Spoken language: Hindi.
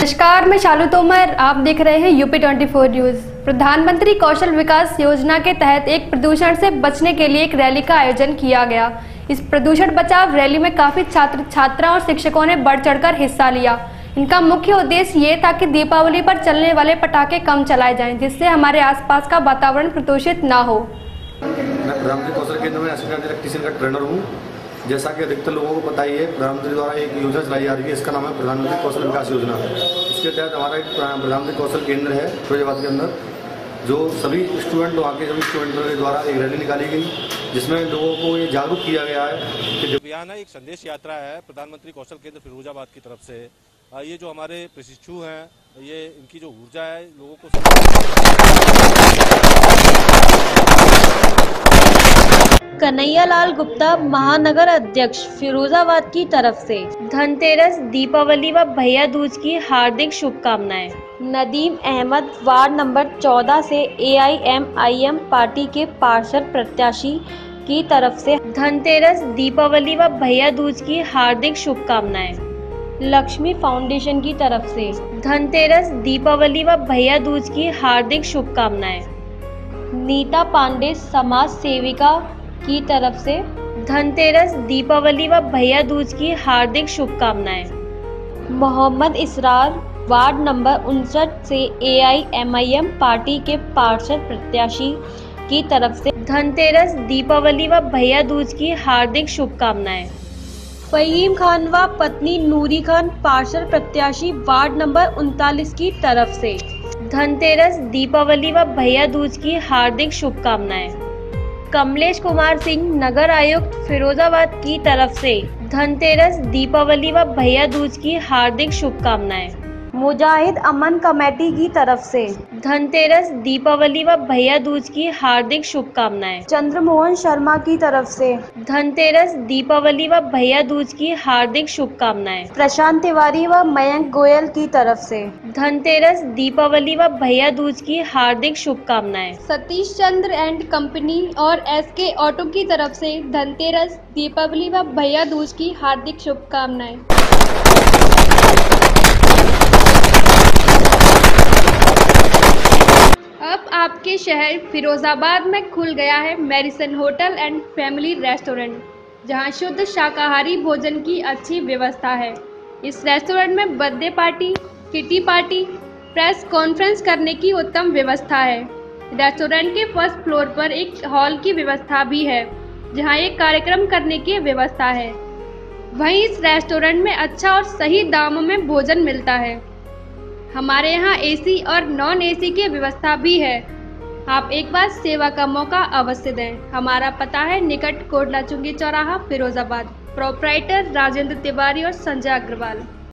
नमस्कार, मैं शालू तोमर। आप देख रहे हैं यूपी 24 न्यूज। प्रधानमंत्री कौशल विकास योजना के तहत एक प्रदूषण से बचने के लिए एक रैली का आयोजन किया गया। इस प्रदूषण बचाव रैली में काफी छात्र छात्रा और शिक्षकों ने बढ़ चढ़कर हिस्सा लिया। इनका मुख्य उद्देश्य ये था कि दीपावली पर चलने वाले पटाखे कम चलाए जाएं, जिससे हमारे आसपास का वातावरण प्रदूषित ना हो। मैं प्रधानमंत्री कौशल केंद्र में असिस्टेंट इलेक्ट्रीशियन का ट्रेनर हूँ। जैसा कि अधिकतर लोगों को पता ही है, प्रधानमंत्री द्वारा एक योजना चलाई जा रही है। इसका नाम है प्रधानमंत्री कौशल विकास योजना। इसके तहत हमारा एक प्रधानमंत्री कौशल केंद्र है फिरोजाबाद के अंदर, जो सभी स्टूडेंट वहाँ के सभी स्टूडेंटों के द्वारा एक रैली निकाली गई, जिसमें लोगों को ये जागरूक किया गया है कि अभियान है, एक संदेश यात्रा है प्रधानमंत्री कौशल केंद्र फिरोजाबाद की तरफ से। ये जो हमारे प्रशिक्षु हैं, ये इनकी जो ऊर्जा है लोगों को कन्हैयालाल गुप्ता, महानगर अध्यक्ष फिरोजाबाद की तरफ से धनतेरस, दीपावली व भैया दूज की हार्दिक शुभकामनाएं। नदीम अहमद, वार्ड नंबर 14 से AIMIM पार्टी के पार्षद प्रत्याशी की तरफ से धनतेरस, दीपावली व भैया दूज की हार्दिक शुभकामनाएं। लक्ष्मी फाउंडेशन की तरफ से धनतेरस, दीपावली व भैया दूज की हार्दिक शुभकामनाएं। नीता पांडे, समाज सेविका की तरफ से धनतेरस, दीपावली व भैया दूज की हार्दिक शुभकामनाएं। मोहम्मद इसरार, वार्ड नंबर 59 से AIMIM पार्टी के पार्षद प्रत्याशी की तरफ से धनतेरस, दीपावली व भैया दूज की हार्दिक शुभकामनाएं। फहीम खान व पत्नी नूरी खान, पार्षद प्रत्याशी वार्ड नंबर 39 की तरफ से धनतेरस, दीपावली व भैया दूज की हार्दिक शुभकामनाएं। कमलेश कुमार सिंह, नगर आयुक्त फिरोजाबाद की तरफ से धनतेरस, दीपावली व भैया दूज की हार्दिक शुभकामनाएं। मुजाहिद अमन कमेटी की तरफ से धनतेरस, दीपावली व भैया दूज की हार्दिक शुभकामनाएं। चंद्रमोहन शर्मा की तरफ से धनतेरस, दीपावली व भैया दूज की हार्दिक शुभकामनाएं। प्रशांत तिवारी व मयंक गोयल की तरफ से धनतेरस, दीपावली व भैया दूज की हार्दिक शुभकामनाएं। सतीश चंद्र एंड कंपनी और SK ऑटो की तरफ से धनतेरस, दीपावली व भैया दूज की हार्दिक शुभकामनाएं। अब आपके शहर फिरोजाबाद में खुल गया है Marrison hotel and family restaurant, जहां शुद्ध शाकाहारी भोजन की अच्छी व्यवस्था है। इस रेस्टोरेंट में birthday party, kitty party, press conference करने की उत्तम व्यवस्था है। रेस्टोरेंट के फर्स्ट फ्लोर पर एक हॉल की व्यवस्था भी है, जहां एक कार्यक्रम करने की व्यवस्था है। वहीं इस रेस्टोरेंट में अच्छा और सही दामों में भोजन मिलता है। हमारे यहाँ AC और नॉन AC की व्यवस्था भी है। आप एक बार सेवा का मौका अवश्य दें। हमारा पता है निकट कोटला चुंगी चौराहा, फिरोजाबाद। प्रोप्राइटर राजेंद्र तिवारी और संजय अग्रवाल।